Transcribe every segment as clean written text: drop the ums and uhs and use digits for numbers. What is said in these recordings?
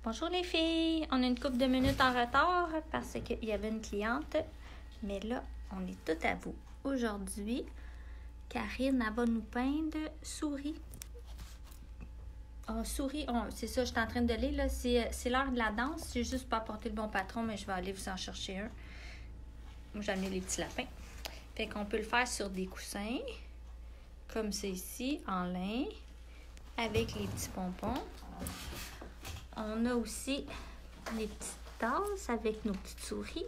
Bonjour les filles, on a une couple de minutes en retard parce qu'il y avait une cliente, mais là, on est toutes à vous. Aujourd'hui, Karine, elle va nous peindre souris. Souris, c'est ça, je suis en train de lire, là, c'est l'heure de la danse. J'ai juste pas apporté le bon patron, mais je vais aller vous en chercher un. Moi, j'ai amené les petits lapins. Fait qu'on peut le faire sur des coussins, comme c'est ici, en lin, avec les petits pompons. On a aussi les petites tasses avec nos petites souris.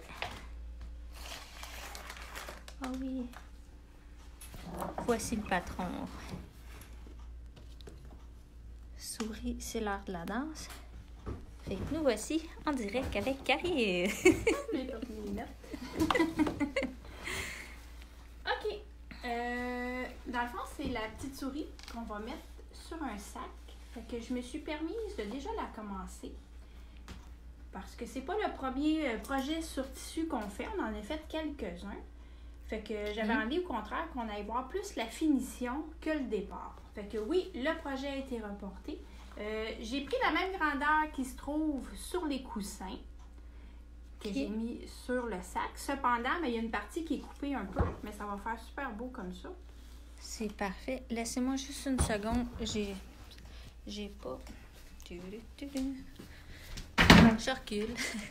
Ah oui. Voici le patron. Souris, c'est l'heure de la danse. Fait que nous voici en direct avec Karine. OK. Dans le fond, c'est la petite souris qu'on va mettre sur un sac. Fait que je me suis permise de déjà la commencer. Parce que c'est pas le premier projet sur tissu qu'on fait. On en a fait quelques-uns. Fait que j'avais envie, au contraire, qu'on aille voir plus la finition que le départ. Fait que oui, le projet a été reporté. J'ai pris la même grandeur qui se trouve sur les coussins que j'ai mis sur le sac. Cependant, il y a une partie qui est coupée un peu, mais ça va faire super beau comme ça. C'est parfait. Laissez-moi juste une seconde. J'ai pas... Je recule.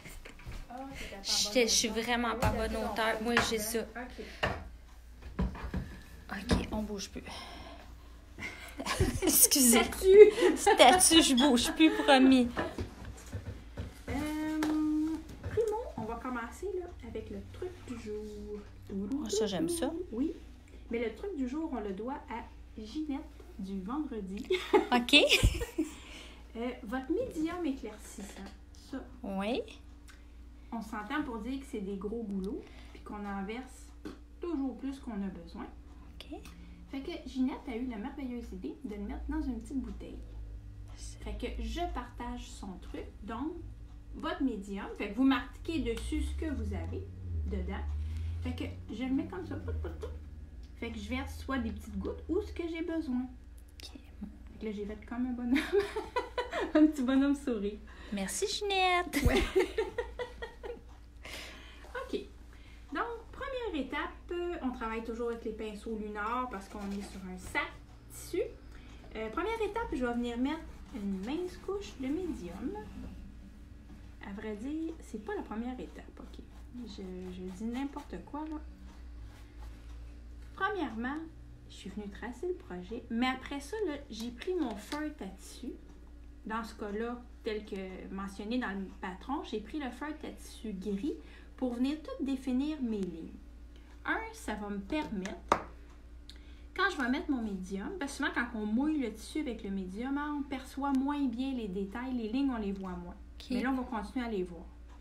Je suis vraiment pas bonne hauteur. Moi, j'ai ça. OK, on bouge plus. Excusez. Statue, je bouge plus, promis. Primo, on va commencer là, avec le truc du jour. Oh, ça, j'aime ça. Oui. Mais le truc du jour, on le doit à Ginette du vendredi. OK. Votre médium éclaircissant, ça. Oui. On s'entend pour dire que c'est des gros goulots, puis qu'on en verse toujours plus qu'on a besoin. OK. Fait que Ginette a eu la merveilleuse idée de le mettre dans une petite bouteille. Fait que je partage son truc, donc votre médium. Fait que vous marquez dessus ce que vous avez dedans. Fait que je le mets comme ça. Fait que je verse soit des petites gouttes ou ce que j'ai besoin. OK. Fait que là, j'ai fait comme un bonhomme. Un petit bonhomme souris. Merci, Ginette. Ouais. OK. Donc, première étape, on travaille toujours avec les pinceaux lunars parce qu'on est sur un sac tissu. Première étape, je vais venir mettre une mince couche de médium. À vrai dire, c'est pas la première étape, OK. Je dis n'importe quoi, là. Premièrement, je suis venue tracer le projet, mais après ça, là, j'ai pris mon feutre à tissu. Dans ce cas-là, tel que mentionné dans le patron, j'ai pris le feutre à tissu gris pour venir tout définir mes lignes. Ça va me permettre, quand je vais mettre mon médium, parce que souvent quand on mouille le tissu avec le médium, on perçoit moins bien les détails, les lignes, on les voit moins. Okay. Mais là, on va continuer à les voir.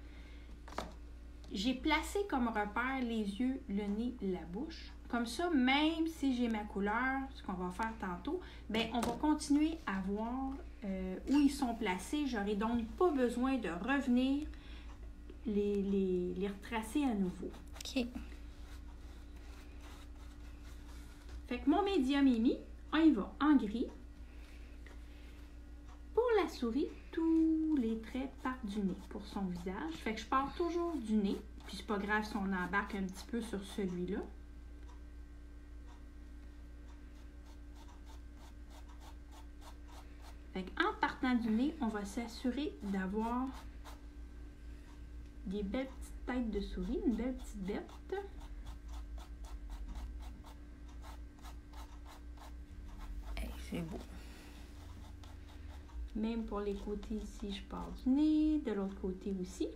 J'ai placé comme repère les yeux, le nez, la bouche. Comme ça, même si j'ai ma couleur, ce qu'on va faire tantôt, bien, on va continuer à voir où ils sont placés. J'aurai donc pas besoin de revenir les retracer à nouveau. OK. Fait que mon médium est mis. On y va en gris. Pour la souris, tous les traits partent du nez pour son visage. Fait que je pars toujours du nez. Puis c'est pas grave si on embarque un petit peu sur celui-là. Fait qu'en partant du nez, on va s'assurer d'avoir des belles petites têtes de souris, une belle petite bête. Hey, c'est beau. Même pour les côtés ici, je pars du nez, de l'autre côté aussi.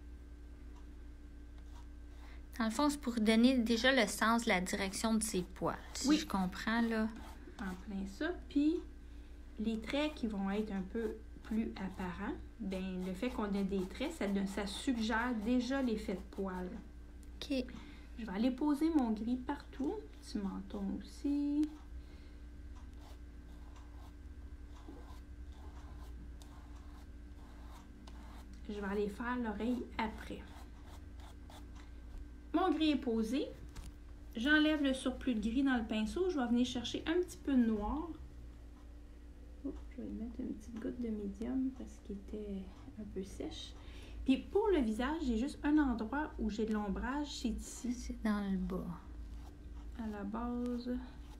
Dans le fond, c'est pour donner déjà le sens de la direction de ses poils. Si je comprends, là. En plein ça. Puis, les traits qui vont être un peu plus apparents, ben le fait qu'on ait des traits, ça suggère déjà l'effet de poils. OK. Je vais aller poser mon gris partout. Petit menton aussi. Je vais aller faire l'oreille après. Mon gris est posé. J'enlève le surplus de gris dans le pinceau. Je vais venir chercher un petit peu de noir Oh, je vais lui mettre une petite goutte de médium parce qu'il était un peu sèche. Puis pour le visage, j'ai juste un endroit où j'ai de l'ombrage, c'est ici. C'est dans le bas. À la base.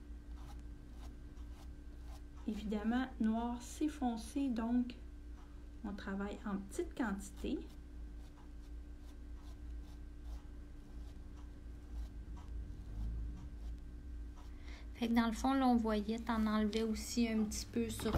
Évidemment, noir, c'est foncé, donc on travaille en petite quantité. Fait que dans le fond, là, on voyait, t'en enlevais aussi un petit peu sur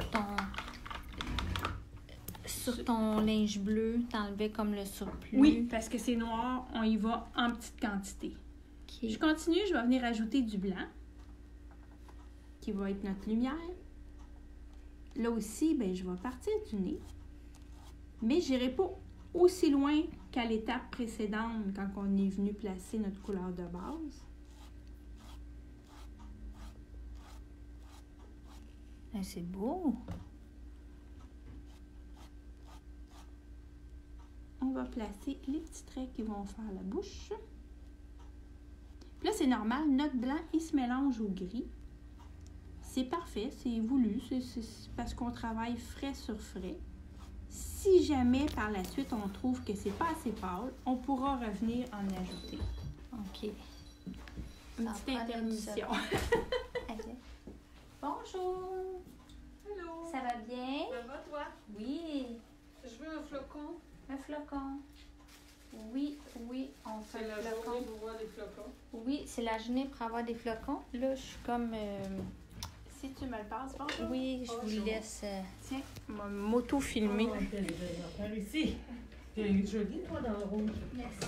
ton linge bleu, t'enlevais comme le surplus. Oui, parce que c'est noir, on y va en petite quantité. Okay. Je continue, je vais venir ajouter du blanc, qui va être notre lumière. Là aussi, ben, je vais partir du nez, mais je n'irai pas aussi loin qu'à l'étape précédente, quand on est venu placer notre couleur de base. C'est beau! On va placer les petits traits qui vont faire la bouche. Puis là, c'est normal, notre blanc, il se mélange au gris. C'est parfait, c'est voulu, c'est parce qu'on travaille frais sur frais. Si jamais, par la suite, on trouve que c'est pas assez pâle, on pourra revenir en ajouter. OK. Une petite intermission. Okay. Bonjour! Hello! Ça va bien? Ça va, toi? Oui! Je veux un flocon. Un flocon. Oui, on fait C'est un la flocon. journée pour voir des flocons. Oui, c'est la journée pour avoir des flocons. Là, je suis comme... Si tu me le passes, bonjour. Oui, je vous Bonjour. laisse... Tiens, m'auto-filmer. Par ici. T'es jolie, toi, dans le rouge. Merci.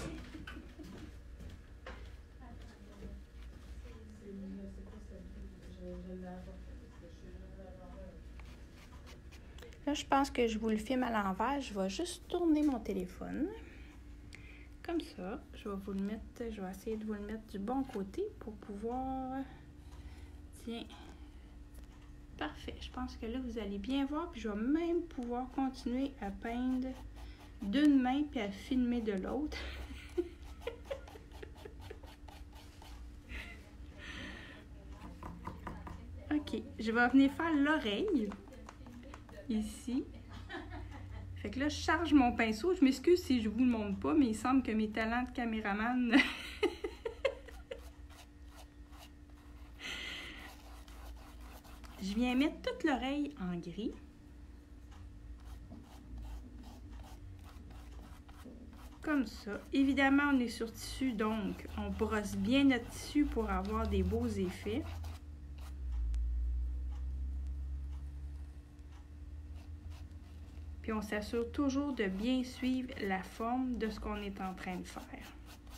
Là, je pense que je vous le filme à l'envers. Je vais juste tourner mon téléphone. Comme ça. Je vais essayer de vous le mettre du bon côté pour pouvoir... Tiens. Parfait. Je pense que là, vous allez bien voir. Puis je vais même pouvoir continuer à peindre d'une main puis à filmer de l'autre. OK. Je vais venir faire l'oreille. Ici. Fait que là, je charge mon pinceau. Je m'excuse si je vous le montre pas, mais il semble que mes talents de caméraman... Je viens mettre toute l'oreille en gris. Comme ça. Évidemment, on est sur tissu, donc on brosse bien notre tissu pour avoir des beaux effets. Puis on s'assure toujours de bien suivre la forme de ce qu'on est en train de faire.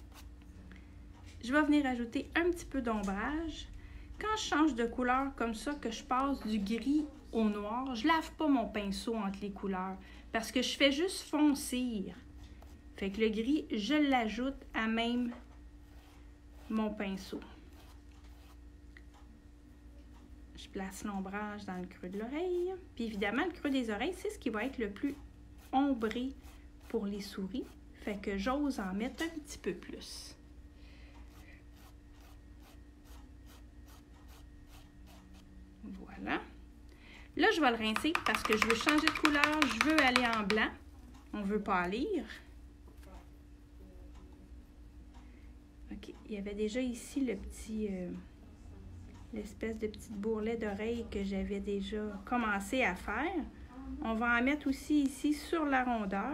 Je vais venir ajouter un petit peu d'ombrage. Quand je change de couleur comme ça, que je passe du gris au noir, je lave pas mon pinceau entre les couleurs parce que je fais juste foncir. Fait que le gris, je l'ajoute à même mon pinceau. Je place l'ombrage dans le creux de l'oreille. Puis évidemment, le creux des oreilles, c'est ce qui va être le plus ombré pour les souris. Fait que j'ose en mettre un petit peu plus. Voilà. Là, je vais le rincer parce que je veux changer de couleur. Je veux aller en blanc. On veut pâlir. OK. Il y avait déjà ici le petit... l'espèce de petite bourrelet d'oreille que j'avais déjà commencé à faire. On va en mettre aussi ici sur la rondeur.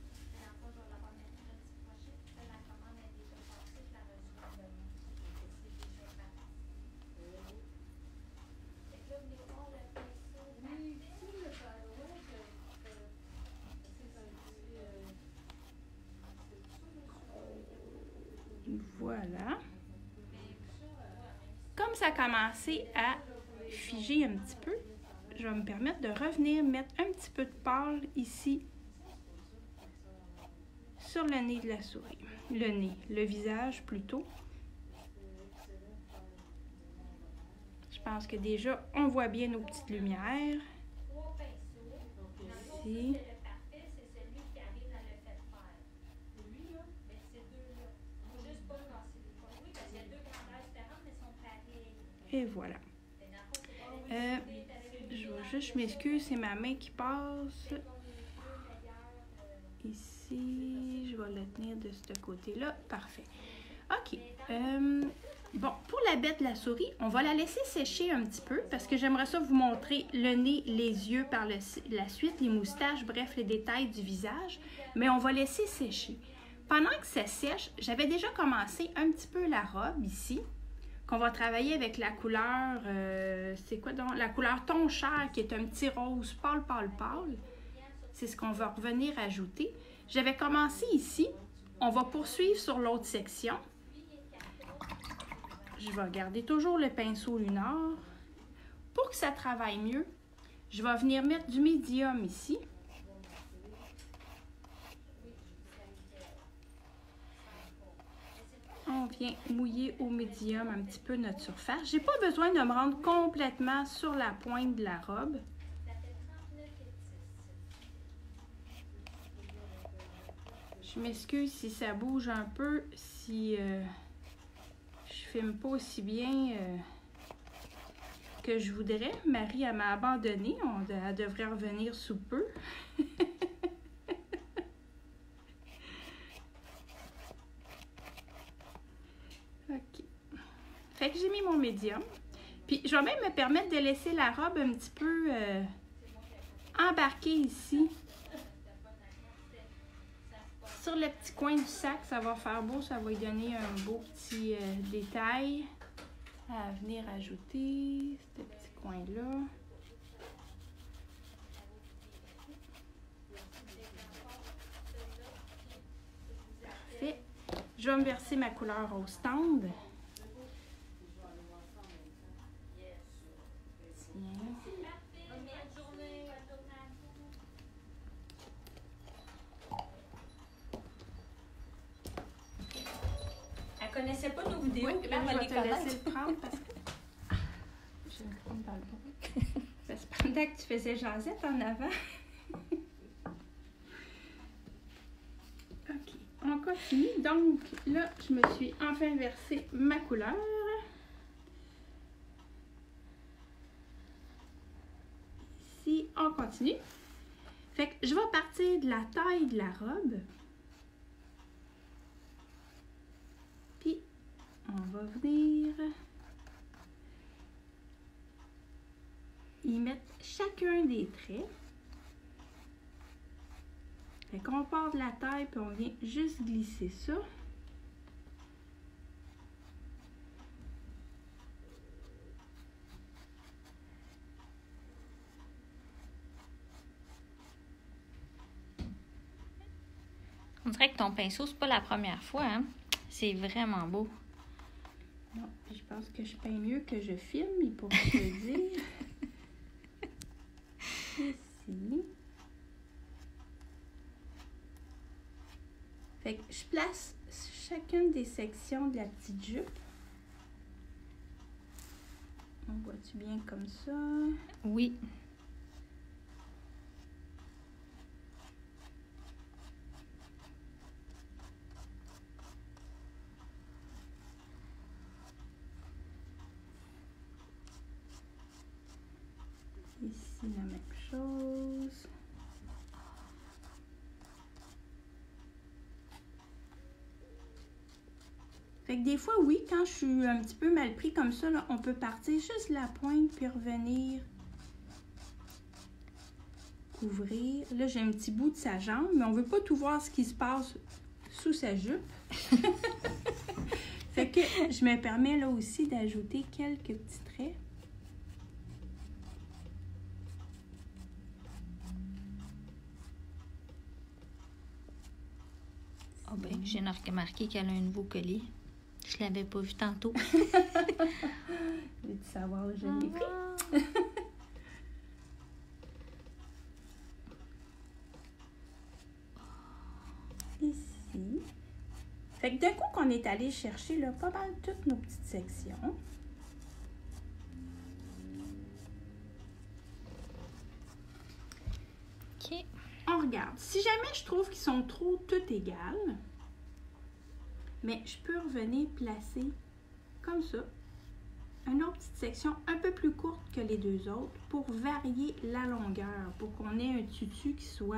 Voilà. Comme ça a commencé à figer un petit peu, je vais me permettre de revenir mettre un petit peu de pâle ici sur le nez de la souris. Le visage plutôt. Je pense que déjà, on voit bien nos petites lumières. Ici. Et voilà. Je vais juste, je m'excuse, c'est ma main qui passe. Ici, je vais le tenir de ce côté-là. Parfait. OK. Bon, pour la bête de la souris, on va la laisser sécher un petit peu parce que j'aimerais ça vous montrer le nez, les yeux par la suite, les moustaches, bref, les détails du visage. Mais on va laisser sécher. Pendant que ça sèche, j'avais déjà commencé un petit peu la robe ici, qu'on va travailler avec la couleur, c'est quoi donc? La couleur ton chair qui est un petit rose pâle, pâle, pâle. C'est ce qu'on va revenir ajouter. J'avais commencé ici. On va poursuivre sur l'autre section. Je vais garder toujours le pinceau lunar. Pour que ça travaille mieux, je vais venir mettre du médium ici. On vient mouiller au médium un petit peu notre surface. J'ai pas besoin de me rendre complètement sur la pointe de la robe. Je m'excuse si ça bouge un peu, si je filme pas aussi bien que je voudrais. Marie, elle m'a abandonnée. Elle devrait revenir sous peu. OK. Fait que j'ai mis mon médium. Puis, je vais même me permettre de laisser la robe un petit peu embarquer ici. Sur le petit coin du sac, ça va faire beau, ça va lui donner un beau petit détail à venir ajouter, ce petit coin-là. Parfait. Je vais me verser ma couleur au stand. Elle connaissait pas nos vidéos. Oui, là, je vais te laisser le prendre parce que... J'ai une crème dans le dos. Parce que pendant que tu faisais jasette en avant. OK, on continue. Donc, là, je me suis enfin versé ma couleur. Ici, on continue. Fait que je vais partir de la taille de la robe. Puis, on va venir y mettre chacun des traits. Fait qu'on part de la taille, puis on vient juste glisser ça. On dirait que ton pinceau, c'est pas la première fois, hein? C'est vraiment beau. Non, puis je pense que je peins mieux que je filme, il pourrait te le dire. Ici. Fait que je place chacune des sections de la petite jupe. On voit-tu bien comme ça? Oui. Ici, la même chose. Fait que des fois, oui, quand je suis un petit peu mal pris comme ça, là, on peut partir juste la pointe puis revenir couvrir. Là, j'ai un petit bout de sa jambe, mais on veut pas tout voir ce qui se passe sous sa jupe. Fait que je me permets là aussi d'ajouter quelques petits traits. Oh ben, j'ai remarqué qu'elle a un nouveau collier. Je l'avais pas vu tantôt. Veux-tu savoir où je l'ai pris? Ici. Fait que d'un coup qu'on est allé chercher là, pas mal toutes nos petites sections. OK. On regarde. Si jamais je trouve qu'ils sont trop toutes égales, mais je peux revenir placer comme ça. une autre petite section un peu plus courte que les deux autres pour varier la longueur, pour qu'on ait un tutu qui soit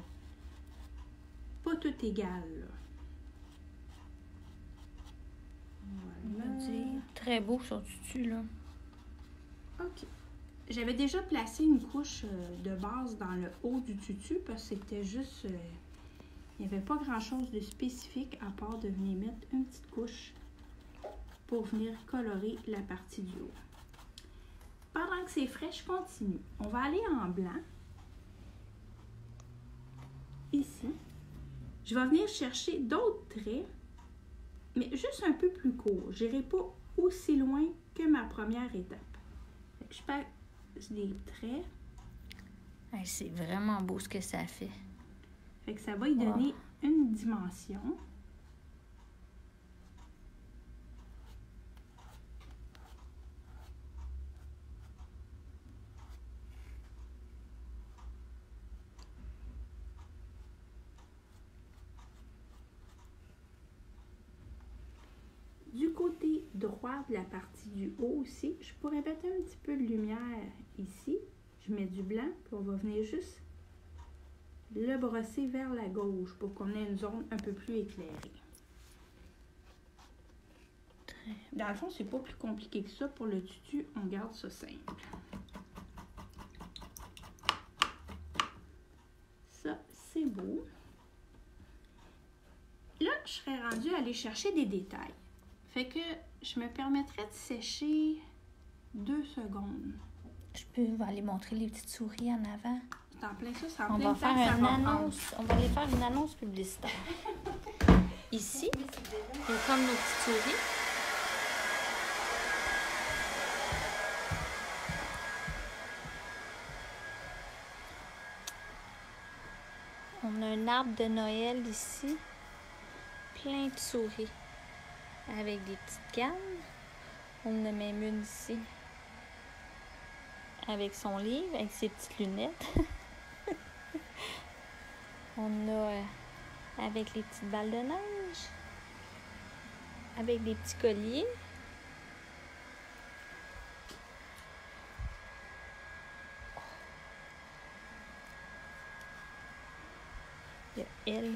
pas tout égal. Là. Voilà. Très beau son tutu, là. OK. J'avais déjà placé une couche de base dans le haut du tutu parce que c'était juste... il n'y avait pas grand-chose de spécifique à part de venir mettre une petite couche pour venir colorer la partie du haut. Pendant que c'est frais, je continue. On va aller en blanc. Ici. Je vais venir chercher d'autres traits, mais juste un peu plus court. Je n'irai pas aussi loin que ma première étape. Fait que je passe des traits. Hey, c'est vraiment beau ce que ça fait. Fait que ça va y donner une dimension. Du côté droit de la partie du haut aussi, je pourrais mettre un petit peu de lumière ici. Je mets du blanc, puis on va venir juste le brosser vers la gauche pour qu'on ait une zone un peu plus éclairée. Dans le fond, c'est pas plus compliqué que ça. Pour le tutu, on garde ça simple. Ça, c'est beau. Là, je serais rendue à aller chercher des détails. Fait que je me permettrais de sécher 2 secondes. Je peux aller montrer les petites souris en avant. C'est en plein ça, c'est en On plein va temps faire que ça une va annonce. On va aller faire une annonce publicitaire. Ici, il y a comme nos petites souris. On a un arbre de Noël ici. Plein de souris. Avec des petites cannes. On en a même une ici. Avec son livre, avec ses petites lunettes. On a avec les petites balles de neige. Avec des petits colliers. Il y a elle.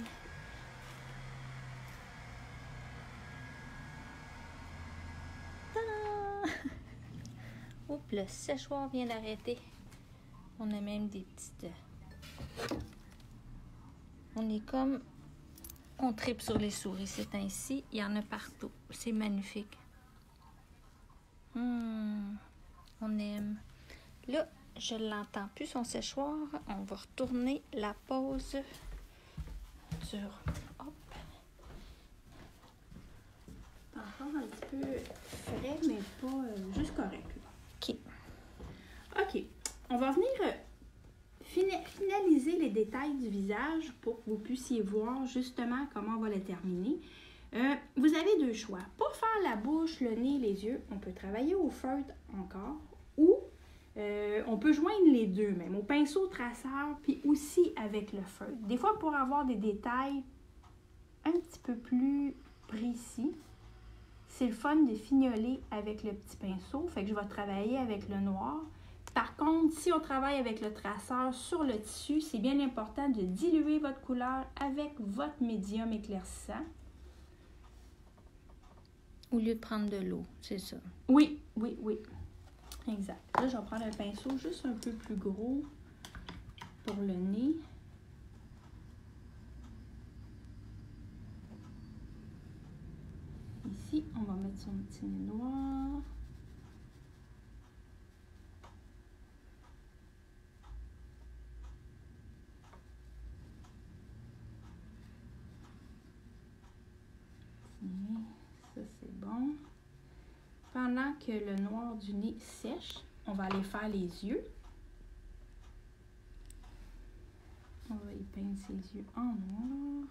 Oups, le séchoir vient d'arrêter. On a même des petites... On est comme... On tripe sur les souris, c'est ainsi. Il y en a partout. C'est magnifique. On aime. Là, je l'entends plus, son séchoir. On va retourner la pause sur... Hop. encore un petit peu frais, mais pas juste correct. OK. OK. On va venir finaliser les détails du visage pour que vous puissiez voir justement comment on va le terminer. Vous avez 2 choix. Pour faire la bouche, le nez, les yeux, on peut travailler au feutre encore ou on peut joindre les deux même, au pinceau traceur puis aussi avec le feutre. Des fois, pour avoir des détails un petit peu plus précis, c'est le fun de fignoler avec le petit pinceau. Fait que je vais travailler avec le noir. Par contre, si on travaille avec le traceur sur le tissu, c'est bien important de diluer votre couleur avec votre médium éclaircissant. Au lieu de prendre de l'eau, c'est ça. Oui, oui, oui. Exact. Là, je vais prendre un pinceau juste un peu plus gros pour le nez. Ici, on va mettre son petit nez noir. Ça, c'est bon. Pendant que le noir du nez sèche, on va aller faire les yeux. On va y peindre ses yeux en noir.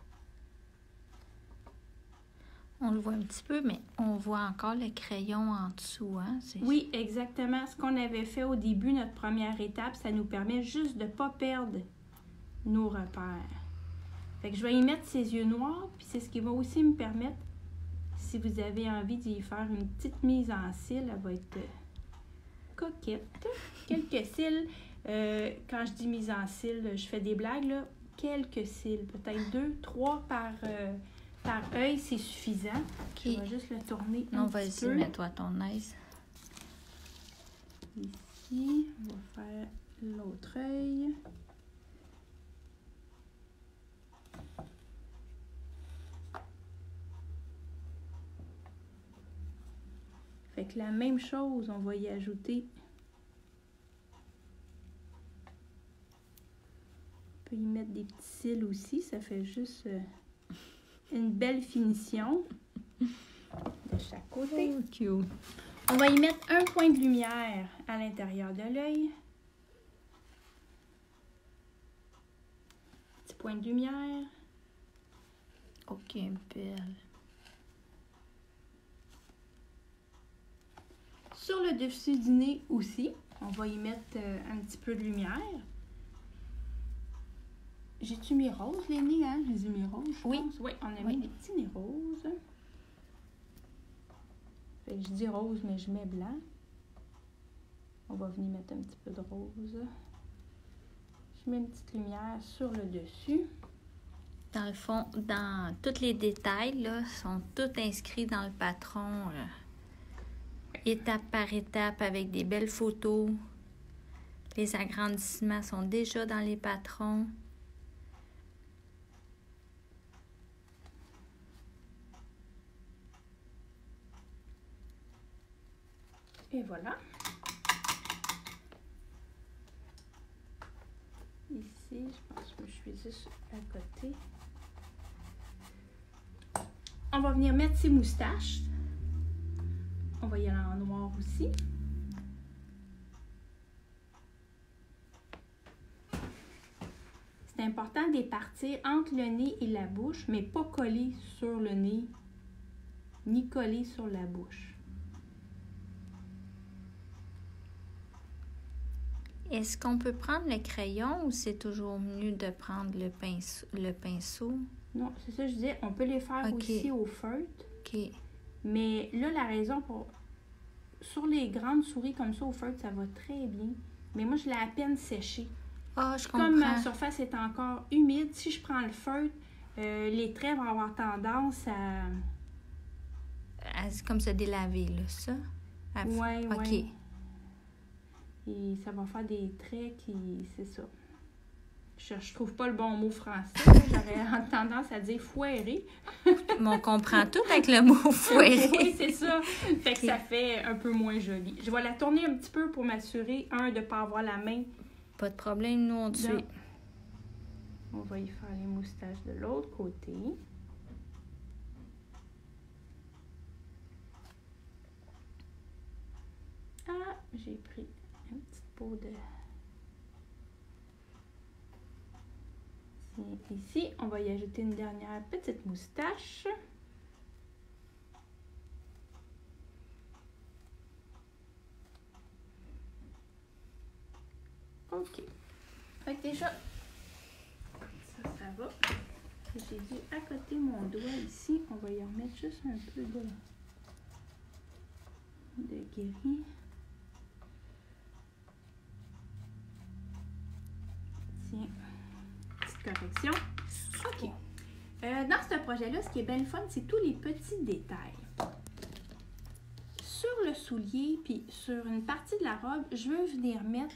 On le voit un petit peu, mais on voit encore le crayon en dessous. Hein? Oui, exactement. Ce qu'on avait fait au début, notre première étape, ça nous permet juste de ne pas perdre nos repères. Fait que je vais y mettre ses yeux noirs, puis c'est ce qui va aussi me permettre, si vous avez envie d'y faire une petite mise en cils, elle va être coquette. Quelques cils, quand je dis mise en cils, je fais des blagues, là. Quelques cils, peut-être 2, 3 par œil, c'est suffisant. OK. Je vais juste le tourner un Non, petit vas-y, peu. mets-toi à ton aise. Ici, on va faire l'autre œil. Fait que la même chose, on va y ajouter. On peut y mettre des petits cils aussi, ça fait juste une belle finition de chaque côté. Oh, cute. On va y mettre un point de lumière à l'intérieur de l'œil. Petit point de lumière. OK, belle. Sur le dessus du nez aussi, on va y mettre un petit peu de lumière. J'ai-tu mis rose les nez, hein? J'ai mis rose, je Oui. pense. Oui, on a Oui. mis des petits nez roses. Fait que je dis rose, mais je mets blanc. On va venir mettre un petit peu de rose. Je mets une petite lumière sur le dessus. Dans le fond, dans tous les détails, là, sont tous inscrits dans le patron, étape par étape, avec des belles photos. Les agrandissements sont déjà dans les patrons. Et voilà. Ici, je pense que je suis juste à côté. On va venir mettre ses moustaches. On va y aller en noir aussi. C'est important de les partir entre le nez et la bouche, mais pas coller sur le nez, ni coller sur la bouche. Est-ce qu'on peut prendre le crayon ou c'est toujours mieux de prendre le pinceau? Non, c'est ça que je disais, on peut les faire Ok. aussi au feutre. OK. Mais là, la raison pour... Sur les grandes souris comme ça, au feutre, ça va très bien. Mais moi, je l'ai à peine séché. Ah, je Comme ma comprends. surface est encore humide, si je prends le feutre, les traits vont avoir tendance à... Comme se délaver, là, ça? Ouais, OK. ouais. Et ça va faire des traits qui... C'est ça. Je trouve pas le bon mot français. Là. J'aurais tendance à dire foiré. Mais on comprend tout avec le mot foiré. Oui, c'est ça. Fait que ça fait un peu moins joli. Je vais la tourner un petit peu pour m'assurer, de ne pas avoir la main. Pas de problème, nous, on te suit. On va y faire les moustaches de l'autre côté. Ah, j'ai pris une petite peau de... Ici, on va y ajouter une dernière petite moustache. OK. Fait que déjà, ça va. J'ai dû accoter mon doigt ici. On va y remettre juste un peu de gris. Tiens, petite correction. OK. Dans ce projet-là, ce qui est bien le fun, c'est tous les petits détails. Sur le soulier, puis sur une partie de la robe, je veux venir mettre,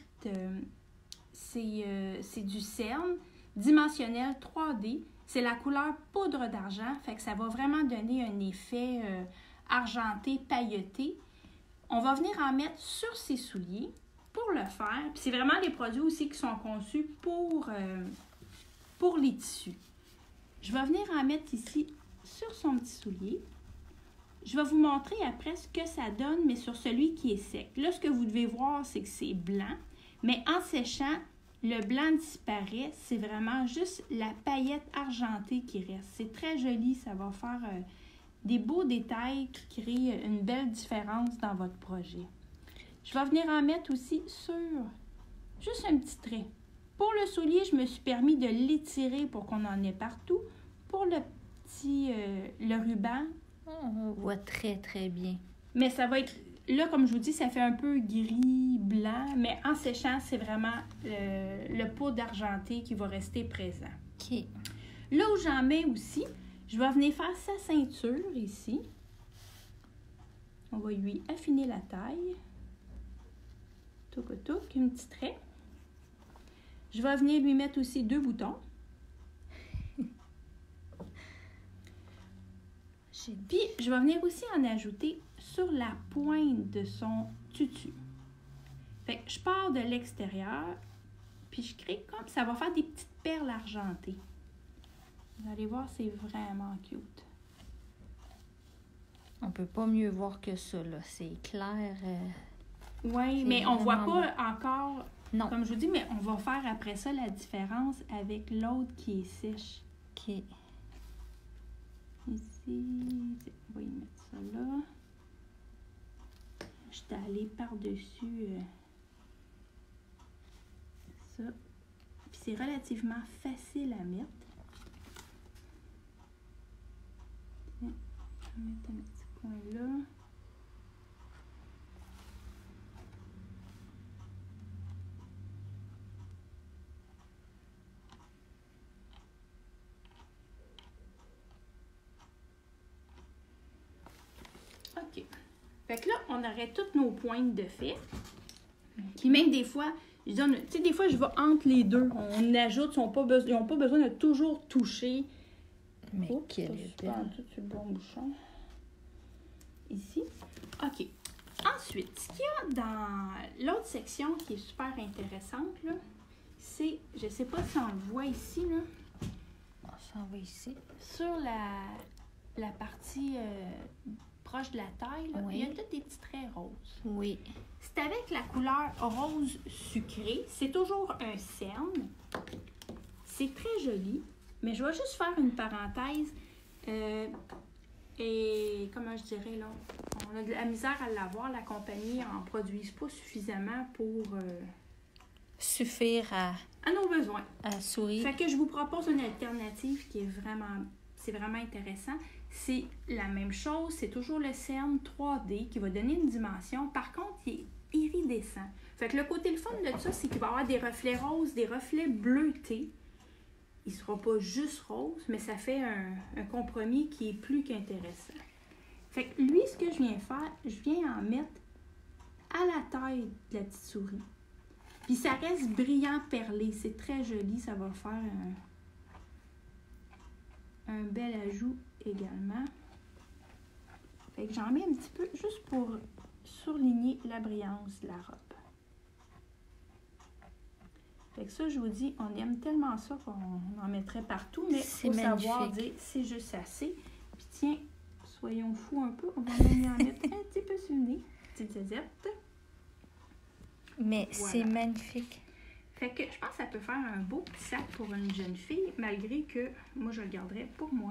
c'est du cerne dimensionnel 3D. C'est la couleur poudre d'argent, fait que ça va vraiment donner un effet argenté, pailleté. On va venir en mettre sur ses souliers pour le faire. Puis c'est vraiment des produits aussi qui sont conçus pour les tissus. Je vais venir en mettre ici sur son petit soulier. Je vais vous montrer après ce que ça donne, mais sur celui qui est sec. Là, ce que vous devez voir, c'est que c'est blanc, mais en séchant, le blanc disparaît. C'est vraiment juste la paillette argentée qui reste. C'est très joli, ça va faire des beaux détails qui créent une belle différence dans votre projet. Je vais venir en mettre aussi sur juste un petit trait. Pour le soulier, je me suis permis de l'étirer pour qu'on en ait partout. Pour le ruban, On voit très, très bien. Mais ça va être... Là, comme je vous dis, ça fait un peu gris-blanc, mais en séchant, c'est vraiment le poudre argenté qui va rester présent. OK. Là où j'en mets aussi, je vais venir faire sa ceinture ici. On va lui affiner la taille. Touc, un petit trait. Je vais venir lui mettre aussi 2 boutons. Puis, je vais venir aussi en ajouter sur la pointe de son tutu. Fait que je pars de l'extérieur, puis je crée comme ça va faire des petites perles argentées. Vous allez voir, c'est vraiment cute. On peut pas mieux voir que ça, là. C'est clair. Oui, c'est mais on voit vraiment pas encore, Non. comme je vous dis, mais on va faire après ça la différence avec l'autre qui est sèche. OK. Ici, on va y mettre ça là. Je suis allée par-dessus ça. Puis c'est relativement facile à mettre. Tiens, je vais mettre un petit point là. OK. Fait que là, on aurait toutes nos pointes de fait. Puis même des fois, je donne, tu sais, des fois, je vais entre les deux. On ajoute, ils n'ont pas besoin de toujours toucher. Mais Oups, quelle ça, est je prends belle. tout sur le bon bouchon. Ici. OK. Ensuite, ce qu'il y a dans l'autre section qui est super intéressante, là, c'est, je ne sais pas si on le voit ici, là, On s'en va ici. sur la partie proche de la taille, là, Oui. il y a tous des petits traits roses. Oui. C'est avec la couleur rose sucré. C'est toujours un cerne. C'est très joli. Mais je vais juste faire une parenthèse. Et comment je dirais là, on a de la misère à l'avoir. La compagnie n'en produise pas suffisamment pour Suffire à nos besoins. sourire. Fait que je vous propose une alternative qui est c'est vraiment intéressant. C'est la même chose, c'est toujours le cerne 3D qui va donner une dimension. Par contre, il est iridescent. Fait que le côté le fun de ça, c'est qu'il va avoir des reflets roses, des reflets bleutés. Il ne sera pas juste rose, mais ça fait un compromis qui est plus qu'intéressant. Fait que lui, ce que je viens faire, je viens en mettre à la taille de la petite souris. Puis ça reste brillant perlé. C'est très joli. Ça va faire un bel ajout également. Fait que j'en mets un petit peu juste pour surligner la brillance de la robe. Fait que ça, je vous dis, on aime tellement ça qu'on en mettrait partout, mais il faut savoir magnifique. dire c'est juste assez. Puis tiens, soyons fous un peu, on va même en mettre un petit peu sur le nez. Petite zézette. Mais Voilà. c'est magnifique. Fait que je pense que ça peut faire un beau petit sac pour une jeune fille, malgré que moi, je le garderais pour moi.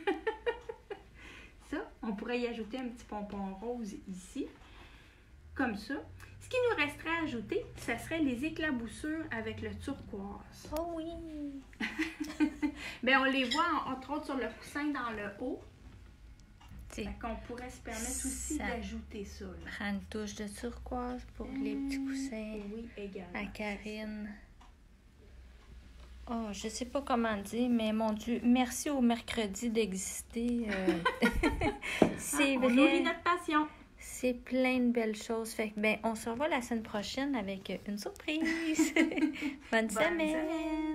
Ça, on pourrait y ajouter un petit pompon rose ici, comme ça. Ce qui nous resterait à ajouter, ça serait les éclaboussures avec le turquoise. Oh oui! Bien, on les voit entre autres sur le coussin dans le haut. T'sais, Fait qu'on pourrait se permettre aussi Ça- d'ajouter ça. Là. prends une touche de turquoise pour les petits coussins Oui, également. à Karine. Oh, je sais pas comment dire, mais mon Dieu, merci au mercredi d'exister. C'est On nourrit vrai. notre passion. C'est plein de belles choses. Fait que, ben, on se revoit la semaine prochaine avec une surprise. Bonne Bonne semaine. semaine.